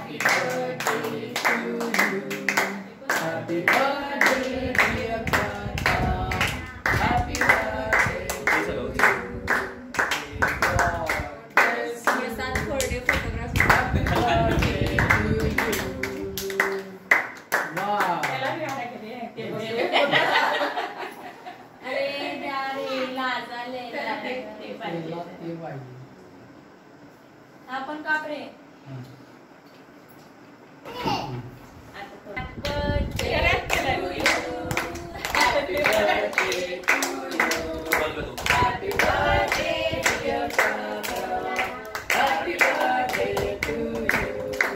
Happy birthday to you. Happy birthday, dear Kata. Happy birthday to you. God bless you. ये साथ birthday photographs. Happy birthday to you. Wow. त्याला भी आना के लिए ते बोले अरे यारे लाजा ले ते ते बाई. आपण कापरे हां.